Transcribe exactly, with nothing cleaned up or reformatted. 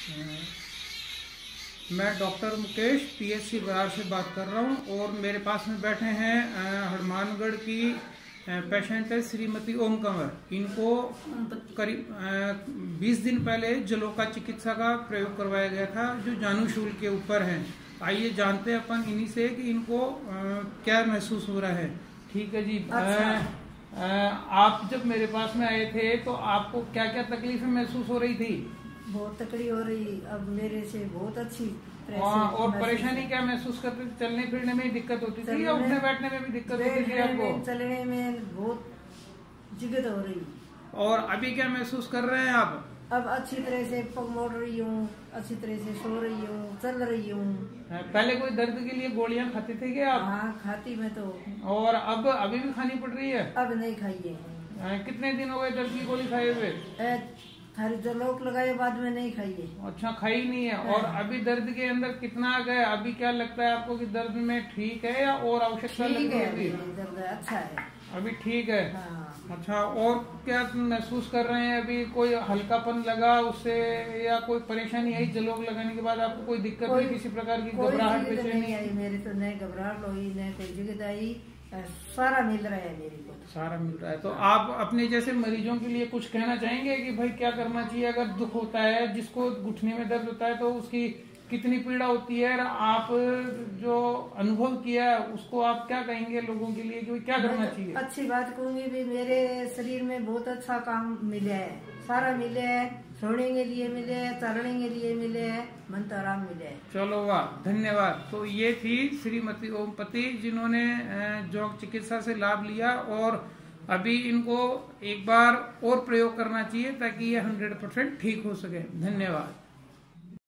मैं doctor Mukesh PHC Brar से बात कर रहा हूं और मेरे पास में बैठे हैं हनुमानगढ़ की पेशेंट है श्रीमती ओम कंवर। इनको करीब बीस दिन पहले जलोका चिकित्सा का प्रयोग करवाया गया था जो जानुशूल के ऊपर है। आइए जानते हैं अपन इन्हीं से कि इनको आ, क्या महसूस हो रहा है। ठीक है जी। अच्छा। आ, आ, आप जब मेरे पास में आए थे तो आपको क्या क्या तकलीफें महसूस हो रही थी? बहुत तकलीफ हो रही, अब मेरे से बहुत अच्छी। और परेशानी क्या महसूस करते थे? चलने फिरने में दिक्कत होती थी या उठने बैठने में भी दिक्कत होती थी आपको? चलने में बहुत दिक्कत हो रही। और अभी क्या महसूस कर रहे हैं आप? अब अच्छी तरह से पग मोड़ रही हूँ, अच्छी तरह से सो रही हूँ, चल रही हूँ। पहले कोई दर्द के लिए गोलियां खाते थे क्या आप? हाँ खाती मैं तो। और अब अभी भी खानी पड़ रही है? अब नहीं खाई है। कितने दिन हो गए दर्द की गोली खाए हुए? थारी जलोक लगाए बाद में नहीं खाई है। अच्छा खाई नहीं है। और अभी दर्द के अंदर कितना आ गया? अभी क्या लगता है आपको कि दर्द में ठीक है या और आवश्यकता लग रही है? दर्द अच्छा है अभी ठीक है। हाँ। अच्छा और क्या महसूस कर रहे हैं अभी? कोई हल्कापन लगा उससे या कोई परेशानी आई जलोग लगाने के बाद? आपको कोई दिक्कत हुई किसी प्रकार की? घबराहट नहीं आई मेरी तो, नहीं घबराहट हुई नहीं कोई दिक्कत आई। सारा मिल रहा है मेरे को, सारा मिल रहा है। तो आप अपने जैसे मरीजों के लिए कुछ कहना चाहेंगे कि भाई क्या करना चाहिए अगर दुख होता है, जिसको घुटने में दर्द होता है तो उसकी कितनी पीड़ा होती है? आप जो अनुभव किया है उसको आप क्या कहेंगे लोगों के लिए कि क्या करना चाहिए? अच्छी बात कहूंगी भी, मेरे शरीर में बहुत अच्छा काम मिले है, सारा मिले है, सोने के लिए मिले है, चलने के लिए मिले है, मन तो आराम मिले है। चलो वाह, धन्यवाद। तो ये थी श्रीमती ओमपति जिन्होंने योग चिकित्सा से लाभ लिया और अभी इनको एक बार और प्रयोग करना चाहिए ताकि ये हंड्रेड परसेंट ठीक हो सके। धन्यवाद।